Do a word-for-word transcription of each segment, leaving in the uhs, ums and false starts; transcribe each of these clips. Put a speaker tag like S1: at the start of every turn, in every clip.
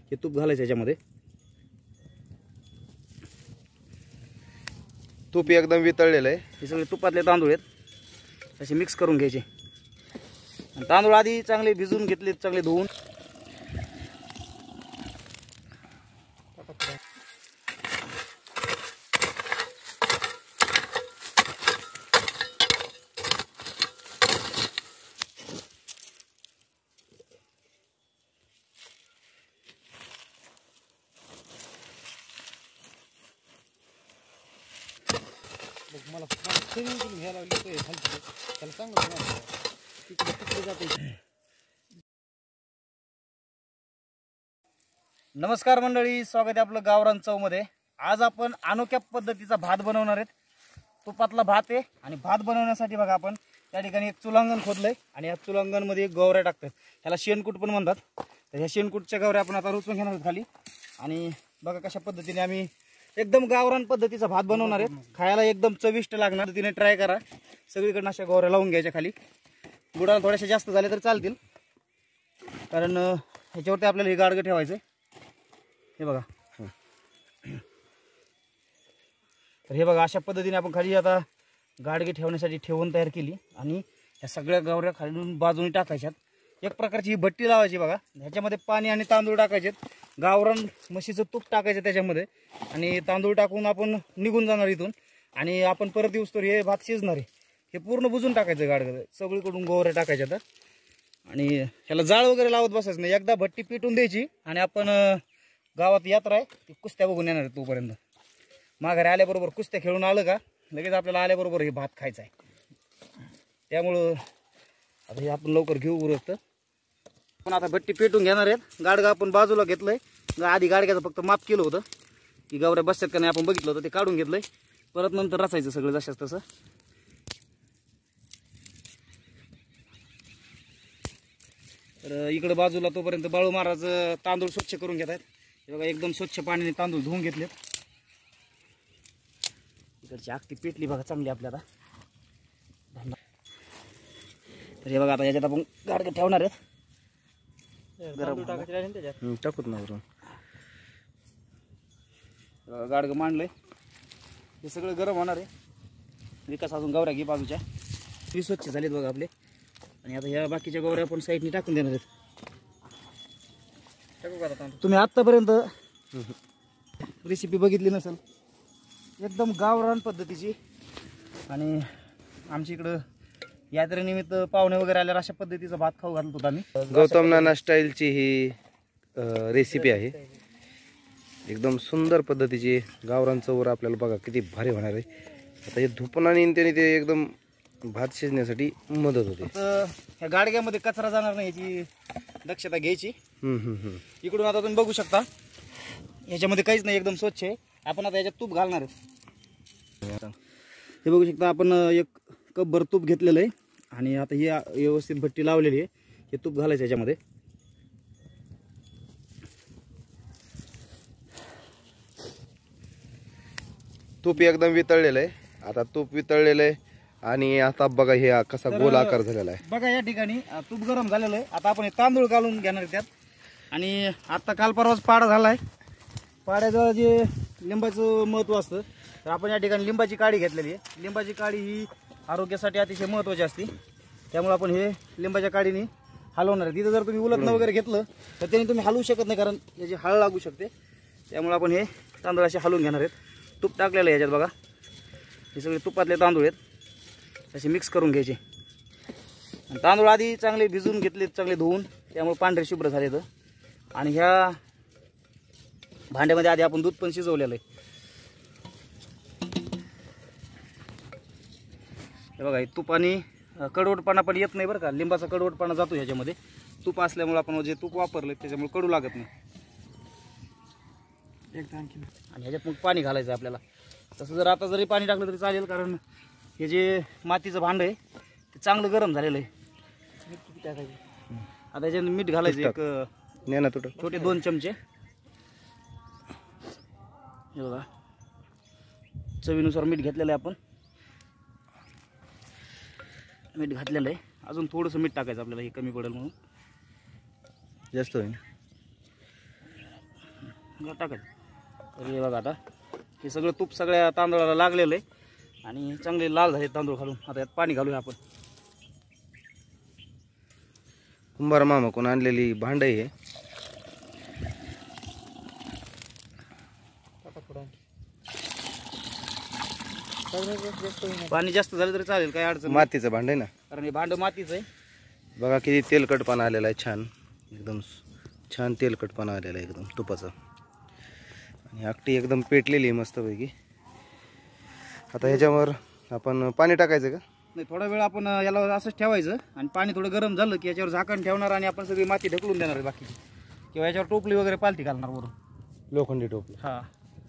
S1: हे तूप घालायचं याच्यामध्ये।
S2: तूप एकदम वितळलेलं आहे।
S1: हे सगळे तुपातले तांदूळ आहेत, असे मिक्स करून घ्यायचे। तांदूळ आधी चांगले भिजून घेतले, चांगले धुवून।
S3: मला स्विमिंग पूल घ्यायला लागली तर खाली त्याला चांगलं तिकडे तिकडे जाते।
S1: नमस्कार मंडळी, स्वागत आहे आपलं गावरान चव मध्ये। आज आपण अनोख्या पद्धतीचा भात बनवणार आहेत। तुपातला भात आहे आणि भात बनवण्यासाठी बघा आपण त्या ठिकाणी एक चुलांगण खोदलंय आणि या चुलांगण मध्ये एक गवऱ्या टाकतात, त्याला शेणकूट पण म्हणतात। तर ह्या शेणकूटच्या गवऱ्या आपण आता रुचून घेणार आहोत खाली। आणि बघा कशा पद्धतीने आम्ही एकदम गावरान पद्धतीचा भात बनवणार आहे, खायला एकदम चविष्ट लागणार। तिने ट्राय करा, सगळीकडे अशा गवऱ्या लावून घ्यायच्या खाली। गुडाला थोड्याशा जास्त झाले तर चालतील, कारण ह्याच्यावरती आपल्याला हे गाडगं ठेवायचं। हे बघा, तर हे बघा अशा पद्धतीने आपण खाली आता गाडगे ठेवण्यासाठी ठेवून तयार केली आणि ह्या सगळ्या गवऱ्या खालून बाजूने टाकायच्यात। एक प्रकारची ही भट्टी लावायची बघा, ह्याच्यामध्ये पाणी आणि तांदूळ टाकायचे, गावरान म्हशीचं तूप टाकायचं त्याच्यामध्ये आणि तांदूळ टाकून आपण निघून जाणार इथून। आणि आपण परत येऊस तर हे भात शिजणार आहे, हे पूर्ण बुजून टाकायचं गाडगं, सगळीकडून गवऱ्या टाकायच्या तर। आणि ह्याला जाळ वगैरे लावत बसायचं नाही, एकदा भट्टी पेटून द्यायची आणि आपण गावात यात्रा आहे ती कुस्त्या बघून येणार आहे। तोपर्यंत माघारी आल्याबरोबर कुस्त्या खेळून आलं का लगेच आपल्याला आल्याबरोबर हे भात खायचं आहे। त्यामुळं आता हे आपण लवकर घेऊ उरकतं। पण आता भट्टी पेटून घेणार आहेत, गाडगा आपण बाजूला घेतलंय। आधी गाडग्याचं फक्त माप केलं होतं की गवऱ्या बसतात का नाही आपण बघितलं होतं, ते काढून घेतलंय। परत नंतर रचायचं सगळं जशाच तसं। तर इकडे बाजूला तोपर्यंत बाळू महाराज तांदूळ स्वच्छ करून घेत आहेत। हे बघा एकदम स्वच्छ पाण्याने तांदूळ धुवून घेतलेत। इकडची आखटी पेटली बघा चांगली आपल्याला। तर हे बघा आता याच्यात आपण गाडगे ठेवणार आहेत। गरम
S2: टाकूत ना
S1: गाडगं मांडलंय, हे सगळं गरम होणार आहे। विकास अजून गवऱ्या घे बाजूच्या, ती स्वच्छ झालीत बघा आपले। आणि आता ह्या बाकीच्या गवऱ्या आपण साईडने टाकून देणार आहेत। तुम्ही आतापर्यंत रेसिपी बघितली नसेल, एकदम गावरान पद्धतीची। आणि आमच्या इकडं यात्रेनिमित्त पाहुणे वगैरे आल्यावर अशा पद्धतीचा भात खाऊ घालत होतो आम्ही।
S2: गौतम नाना स्टाईलची ही रेसिपी आहे, एकदम सुंदर पद्धतीची गावरान चवर। आपल्याला बघा किती भारी होणार आहे। आता हे धुपण आणि त्याने ते एकदम भात शिजण्यासाठी मदत होते।
S1: तर ह्या गाडग्यामध्ये कचरा जाणार नाही याची दक्षता घ्यायची।
S2: हम्म हम्म हम्म
S1: इकडून आता तुम्ही बघू शकता याच्यामध्ये काहीच नाही, एकदम स्वच्छ आहे। आपण आता याच्यात तूप घालणार आहे। हे बघू शकता आपण एक कप भर तूप घेतलेलं आहे आणि आता ही व्यवस्थित भट्टी लावलेली आहे। हे तूप घालायचं याच्यामध्ये।
S2: तूप एकदम वितळलेलं आहे। आता तूप वितळलेलं आहे आणि आता बघा हे कसा गोल आकार झालेला आहे।
S1: बघा या ठिकाणी तूप गरम झालेलं आहे। आता आपण हे तांदूळ घालून घेणार आहे त्यात। आणि आता काल परवाच पाडा झाला आहे, पाड्याचं जे लिंबाचं महत्त्व असतं, तर आपण या ठिकाणी लिंबाची काडी घेतलेली आहे। लिंबाची काडी ही आरोग्यासाठी अतिशय महत्त्वाची असते, त्यामुळे आपण हे लिंबाच्या काडीने हलवणार आहे। तिथं जर तुम्ही उलटणं वगैरे घेतलं तर त्याने तुम्ही हलवू शकत नाही, कारण याची हळ लागू शकते। त्यामुळे आपण हे तांदूळ असे हलवून घेणार आहेत। तूप टाकलेलं आहे याच्यात बघा, हे सगळे तुपातले तांदूळ आहेत, असे मिक्स करून घ्यायचे। आणि तांदूळ आधी चांगले भिजून घेतले, चांगले धुवून, त्यामुळे पांढरे शुभ्र झाले तर। आणि ह्या भांड्यामध्ये आधी आपण दूध पण शिजवलेलं आहे। हे बघा, तूप आणि कडवटपणा पण येत नाही बरं का, लिंबाचा कडवटपणा जातो ह्याच्यामध्ये। तूप असल्यामुळे आपण जे तूप वापरलं त्याच्यामुळे कडू लागत नाही। आणि ह्याच्यात मग पाणी घालायचं आपल्याला। तसं जर आता जरी पाणी टाकलं तरी चालेल, कारण हे जे मातीचं भांड आहे ते चांगलं गरम झालेलं आहे। आता ह्याच्यात मीठ घालायचं एक छोटे दोन चमचे। हे बघा चवीनुसार मीठ घेतलेलं आहे आपण, मीठ घातलेलं आहे। अजून थोडंसं मीठ टाकायचं आपल्याला, हे कमी पडेल म्हणून,
S2: जास्त होईल।
S1: टाकायचं. तर हे बघा आता हे सगळं तूप सगळ्या तांदूळाला लागलेलं आहे आणि चांगले लाल झाले तांदूळ घालून. आता यात पाणी घालूया आपण.
S2: कुंभार मामा कोण आणलेली भांड आहे.
S1: पाणी जास्त झालं तरी चालेल, काही अडचण नाही.
S2: मातीचं भांड आहे ना,
S1: कारण हे भांड मातीचं आहे.
S2: बघा किती तेलकटपणा आलेला आहे. छान एकदम छान तेलकटपणा आलेला आहे एकदम तुपाचा. आणि आकटी एकदम पेटलेली आहे मस्तपैकी. आता ह्याच्यावर आपण पाणी टाकायचं का?
S1: नाही, थोडा वेळ आपण याला असंच ठेवायचं आणि पाणी थोडं गरम झालं की याच्यावर झाकण ठेवणार आणि आपण सगळी माती ढकलून देणार आहे बाकीची, किंवा याच्यावर टोपली वगैरे पालथी घालणार वरून.
S2: लोखंडी टोपली.
S1: हा,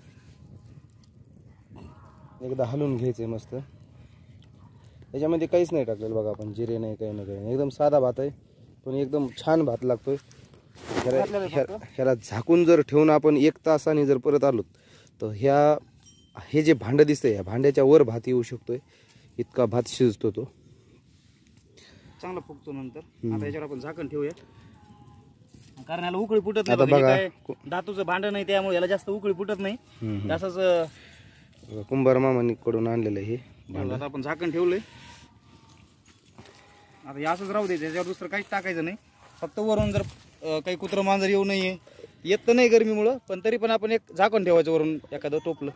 S2: एकदा हलवून घ्यायचं आहे मस्त. याच्यामध्ये काहीच नाही टाकलेलं बघा आपण, जिरे नाही, काही नाही, काही नाही. एकदम साधा भात आहे पण एकदम छान भात लागतोय. ह्याला ह्या- ह्याला झाकून जर ठेवून आपण एक तासाने जर परत आलो तर ह्या हे जे भांडं दिसतंय या भांड्याच्या वर भात येऊ शकतोय, इतका भात शिजतो तो.
S1: चांगला फुगतो नंतर. आता याच्यावर आपण झाकण ठेवूया कारण याला उकळी फुटत नाही.
S2: आता
S1: बघा, हे
S2: बघा.
S1: काय धातूचं भांड नाही त्यामुळे याला जास्त उकळी फुटत नाही.
S2: हम्म.
S1: असंच
S2: कुंभार मामानी कडून आणलेलं आहे हे भांड.
S1: आता आपण झाकण ठेवलंय. आता हे असंच राहू द्यायचं, याच्यावर दुसरं काहीच टाकायचं नाही. फक्त वरून जर अं, काही कुत्रं मांजर येऊ नये, येत तर नाही गरमीमुळं, पण तरी पण आपण एक झाकण ठेवायचं वरून एखादं टोपलं.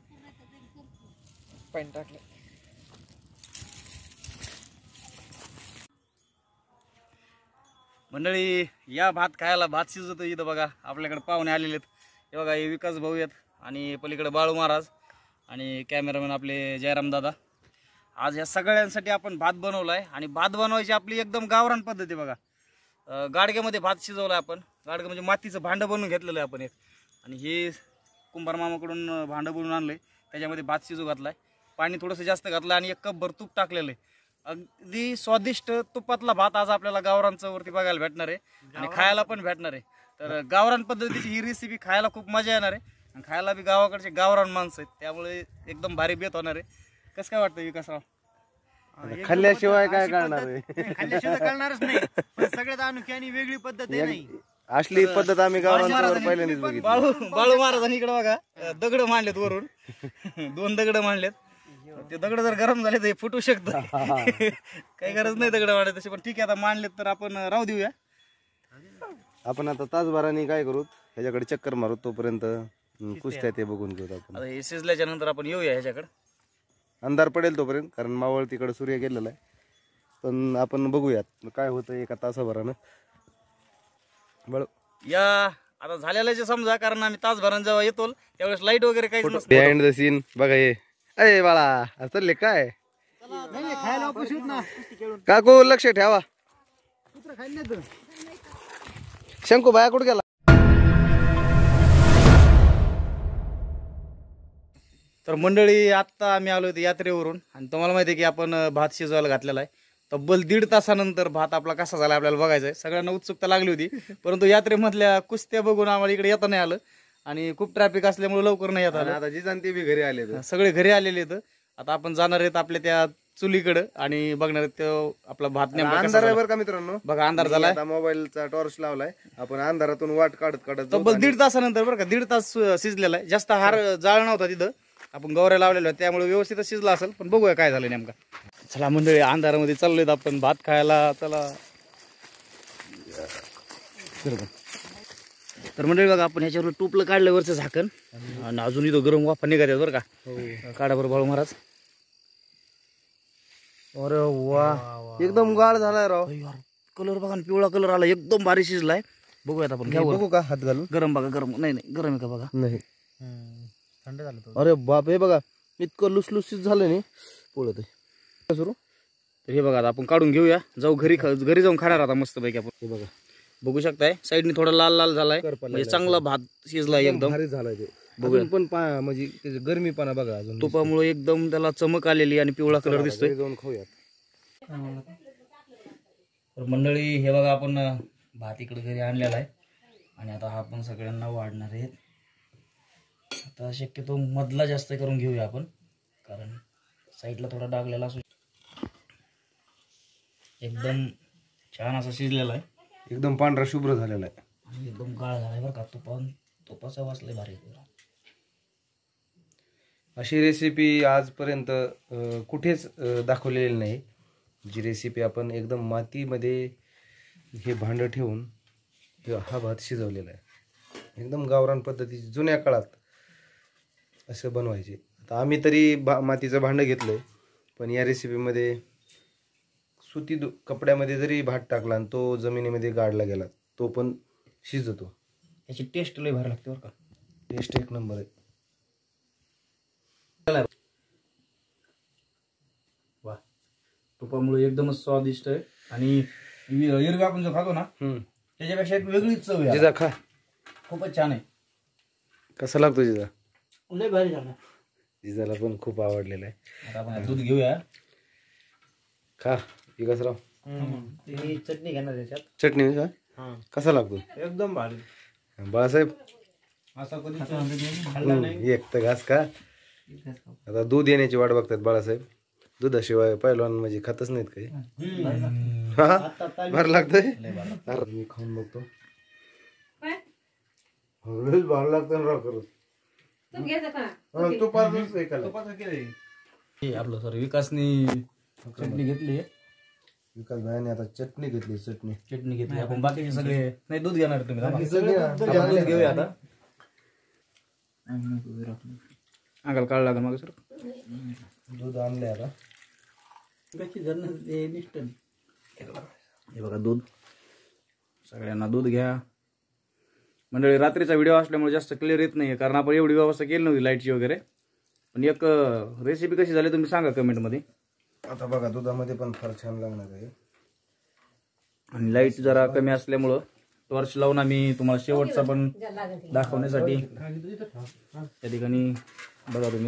S1: पाणी टाकलं. मंडळी या भात खायला, भात शिजवतो इथं बघा. आपल्याकडे पाहुणे आलेले आहेत. हे बघा, हे विकास भाऊ आहेत आणि पलीकडे बाळू महाराज आणि कॅमेरामॅन आपले जयराम दादा. आज या सगळ्यांसाठी आपण भात बनवलाय आणि भात बनवायची आपली एकदम गावरान पद्धत आहे बघा. अं, गाडग्यामध्ये भात शिजवलाय आपण. गाडगं म्हणजे मातीचं भांडं बनवून घेतलेलं आहे आपण एक. आणि हे कुंभार मामाकडून भांडं बनवून आणलंय, त्याच्यामध्ये भात शिजू घातलाय. पाणी थोडंसं जास्त घातलं आणि एक कप भर तूप टाकलेलं आहे. अगदी स्वादिष्ट तुपातला भात आज आपल्याला गावरान चवरती बघायला भेटणार आहे आणि खायला पण भेटणार आहे. तर गावरान पद्धतीची ही रेसिपी खायला खूप मजा येणार आहे आणि खायला बी गावाकडचे गावरान माणसं आहेत, त्यामुळे एकदम भारी बेत होणार आहे. कसं काय वाटतं विकासराव?
S2: खाल्ल्याशिवाय काय करणार आहे?
S3: खाल्ल्याशिवाय कळणारच नाही, पण सगळ्यात अनोखी आणि वेगळी पद्धत आहे. नाही
S2: असली पद्धत आम्ही गावरांवर पहिल्यांदाच बघितली.
S1: बाळू बाळू महाराजांनी इकडे बघा दगड मांडलेत वरून. दोन दगड मांडलेत. ते दगड जर गरम झाले तर फुटू शकतं. काही गरज नाही दगड मांडले तसे, पण ठीक आहे आता मांडलेत तर आपण राहू देऊया.
S2: आपण आता तासभराने काय करू, ह्याच्याकडे चक्कर मारू. तोपर्यंत कुस्त्या ते बघून घेऊ आपण.
S1: आता हे शिजल्याच्या नंतर आपण येऊया ह्याच्याकडे.
S2: अंधार पडेल तोपर्यंत, कारण मावळ तिकडे सूर्य गेलेला आहे. पण आपण बघूयात काय होतं एका तासाभरानं. बळ
S1: या आता झालेलं जे समजा, कारण आम्ही तासभरानं जेव्हा येतो त्यावेळेस लाईट वगैरे काहीच नसतं.
S2: बिहाइंड द सीन बघा हे. अरे बाळा चालले काय
S3: खायला उपस्थित ना
S2: काकू, लक्ष ठेवा. शंकू बाया कुठे गेला?
S1: तर मंडळी आत्ता आम्ही आलो होतो यात्रेवरून आणि तुम्हाला माहिती आहे की आपण भात शिजवायला घातलेला आहे. तब्बल दीड तासानंतर भात आपला कसा झाला आपल्याला बघायचा आहे. सगळ्यांना उत्सुकता लागली होती, परंतु यात्रेमधल्या कुस्त्या बघून आम्हाला इकडे येता नाही आलं आणि खूप ट्रॅफिक असल्यामुळे लवकर नाही येत आलं.
S2: आता जी जाणते बी घरी आले.
S1: सगळे घरी आलेले आहेत. आता आपण जाणार आहेत आपल्या त्या चुलीकडे आणि बघणार आहेत तो आपला भात नेमका कसा
S2: अंधार आहे
S1: झाला.
S2: बरं का मित्रांनो.
S1: बघा अंधार झालाय.
S2: आता मोबाईलचा टॉर्च लावलाय आपण, अंधारातून वाट काढत काढत जाऊ.
S1: तब्बल दीड तासानंतर बरं का, दीड तास शिजलेला आहे. जास्त हार जाळ नव्हता तिथं, आपण गौऱ्या लावलेल्या होत्या त्यामुळे व्यवस्थित शिजला असेल. पण बघूया काय झालं नेमका. चला मंडळी, अंधारामध्ये चाललोय आपण भात खायला. चला तर मंडळी बघा, आपण ह्याच्यावर टोपलं काढलं वरचं झाकण आणि अजून इथं गरम वाफा निघाल्या बरं का. काढा बरं बाळू महाराज.
S2: अरे वा, एकदम गाळ झालाय राव.
S1: कलर बघा, पिवळा कलर आला, एकदम भारी शिजलाय. बघूयात आपण. घ्या
S2: बघू का हात घालून?
S1: गरम बघा, गरम नाही नाही गरम आहे का बघा.
S2: नाही,
S3: थंड झालं तो.
S2: अरे बाप, हे बघा इतकं लुसलुसीत झालं नाही पोळत आहे. सुरू
S1: तर हे बघा, आता आपण काढून घेऊया, जाऊ घरी खा घरी जाऊन खाणार आता मस्त पैकी आपण.
S2: हे बघा,
S1: बघू शकताय साईडने थोडा लाल लाल झालाय, म्हणजे चांगला भात शिजलाय एकदम.
S2: भारी झालाय ते.
S1: बघूया.
S2: अजून पण पा- म्हणजे त्याची गरमीपणा बघा अजून.
S1: तुपामुळे एकदम त्याला चमक आलेली आणि पिवळा कलर दिसतोय.
S2: घरी जाऊन खाऊयात.
S1: तर मंडळी हे बघा, आपण भात इकडे घरी आणलेला आहे आणि आता हा आपण सगळ्यांना वाढणार आहेत. आता शक्यतो मधला जास्त करून घेऊया आपण, कारण साईडला थोडा डागलेला असू. एकदम छान असा शिजलेला आहे,
S2: एकदम पांढरा शुभ्र झालेला आहे
S1: आणि एकदम गाळ झालाय बरं का. तुपान तुपाचा वास लय भारी येतो.
S2: अशी रेसिपी आजपर्यंत अ, कुठेच अ, दाखवलेली नाही. जी रेसिपी आपण एकदम मातीमध्ये हे भांडं ठेवून हे हा भात शिजवलेला आहे. एकदम गावरान पद्धती जुन्या काळात असं बनवायचे. आता आम्ही तरी भा मातीचं भांडं घेतलंय, पण या रेसिपीमध्ये सुती दु कपड्यामध्ये जरी भात टाकला आणि तो जमिनीमध्ये गाडला गेला तो पण शिजतो.
S1: त्याची टेस्ट लय भारी लागते बरं का.
S2: टेस्ट एक नंबर आहे.
S1: वा, तुपामुळे एकदमच स्वादिष्ट आहे. आणि एरवी आपण जो खातो ना
S2: हम्म.
S1: त्याच्यापेक्षा एक वेगळीच चव आहे.
S2: जिजा खा.
S1: खूपच छान आहे.
S2: कसा लागतो जिजा?
S1: लय भारी झाला.
S2: जिजाला पण खूप आवडलेला आहे.
S1: आता आपण दूध घेऊया.
S2: खा विकासराव.
S1: चटणी घेणार त्याच्यात.
S2: चटणी का? कसा लागतो?
S1: एकदम भारी.
S2: बाळासाहेब
S1: असा कधी खाल्ला नाही.
S2: एक तर घास का. आता दूध येण्याची वाट बघतात बाळासाहेब. दुधाशिवाय पहिलवान म्हणजे खातच नाहीत काही. भार लागतंय. अरे मी खाऊन बघतो. भार लागतं राव खरंच. तू पाच
S1: आपलं सर विकासनी चटणी घेतली.
S2: विकास भाईने आता चटणी घेतली. चटणी
S1: चटणी घेतली आपण. बाकीचे सगळे नाही दूध घेणार तुम्ही.
S2: सगळे
S1: दूध घेऊया आता. अंगाला काळ लागेल मग सर.
S2: दूध आणलंय आता.
S1: हे बघा दूध. सगळ्यांना दूध घ्या. मंडळी रात्रीचा व्हिडिओ असल्यामुळे जास्त क्लिअर येत नाही, कारण आपण एवढी व्यवस्था केली नव्हती लाईटची वगैरे. पण एक रेसिपी कशी झाली तुम्ही सांगा कमेंटमध्ये.
S2: आता बघा दुधामध्ये पण फार छान लागणार आहे.
S1: आणि लाईट जरा कमी असल्यामुळं टॉर्च लावून आम्ही तुम्हाला शेवटचा पण दाखवण्यासाठी त्या ठिकाणी बघा तुम्ही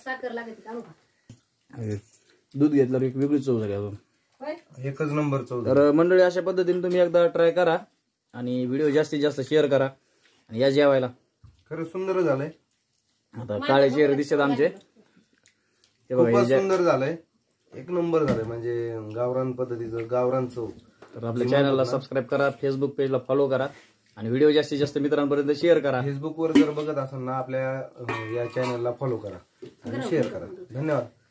S1: दूध घेतल्यावर एक वेगळी चव झाली अजून.
S2: एकच नंबर चव.
S1: तर मंडळी अशा पद्धतीने तुम्ही एकदा ट्राय करा आणि व्हिडिओ जास्तीत जास्त शेअर करा. आणि या जेवायला.
S2: खरं सुंदर झालंय.
S1: आता काळे चेहरे दिसतात आमचे. हे बघा
S2: खूपच सुंदर झालंय. एक नंबर झालंय म्हणजे गावरान पद्धतीचं गावरान चव.
S1: तर आपल्या चॅनलला सबस्क्राईब करा. फेसबुक पेजला फॉलो करा आणि व्हिडिओ जास्तीत जास्त मित्रांपर्यंत शेअर करा.
S2: फेसबुकवर जर बघत असाल ना आपल्या या चॅनलला फॉलो करा आणि शेअर करा. धन्यवाद.